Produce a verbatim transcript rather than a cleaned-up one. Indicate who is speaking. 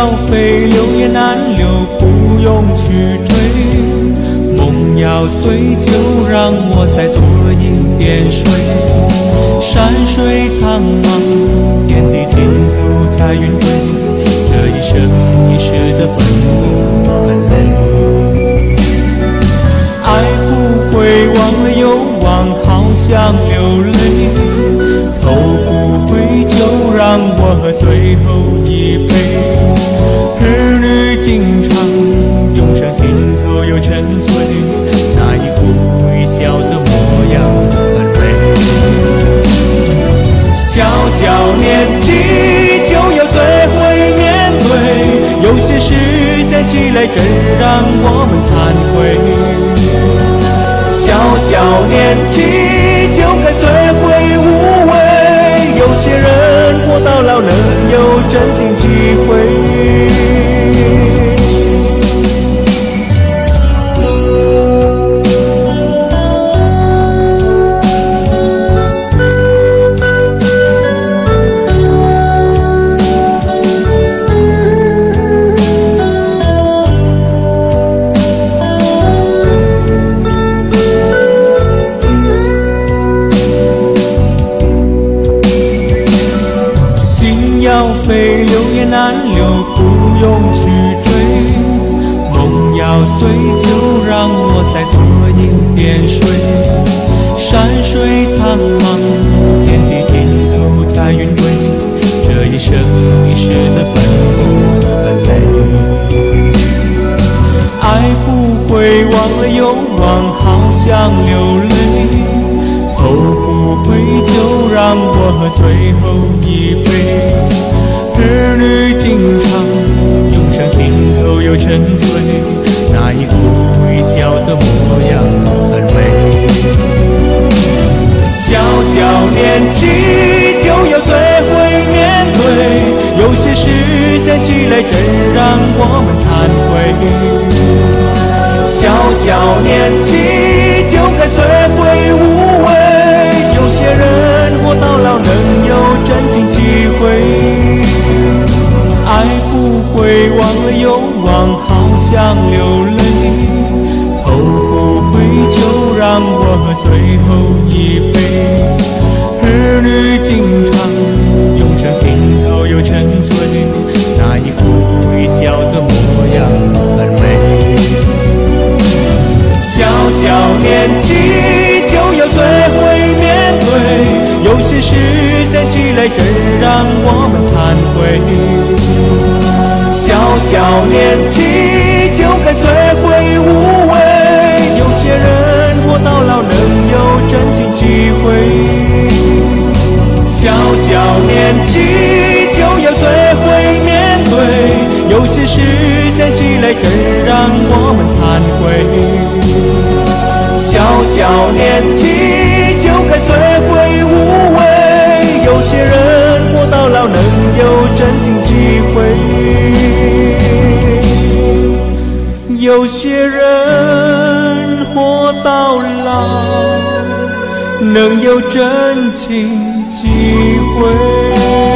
Speaker 1: 要飞流也难留，不用去追。梦要碎，就让我再多饮点水。山水苍茫，天地尽头彩云归。这一生一世的奔波很累，爱不会忘了又忘，好像流泪。头不回，就让我喝最后一杯。儿女情长，永生心头又沉醉。那一哭一笑的模样很美。小小年纪就要学会面对，有些事想起来真让我们惭愧。小小年纪就该学会无畏，有些人活到老能有真情体会。飞流也难留，不用去追。梦要碎，就让我再多饮点水。山水苍茫，天地尽头彩云归。这一生一世的奔波很累，爱不会忘了又忘，好像流泪。头不回，就让我喝最后一杯。儿女情长，永生心头又沉醉。那一哭一笑的模样很美。小小年纪就要学会面对，有些事想起来真让我们惭愧。小小年纪就该学会无畏，有些人活到老能有真情体会。爱不会忘了又忘，好像流泪。头不回，就让我喝最后一杯。儿女情长，永生心头又沉醉。那一哭一笑的模样很美。小小年纪就要学会面对，有些事想起来真让我们惭愧。小小年纪就该学会无畏，有些人活到老能有真情体会。小小年纪就要学会面对，有些事想起来真让我们惭愧。小小年纪就该学会无畏，有些人活到老能有真情体会。有些人活到老能有真情体会。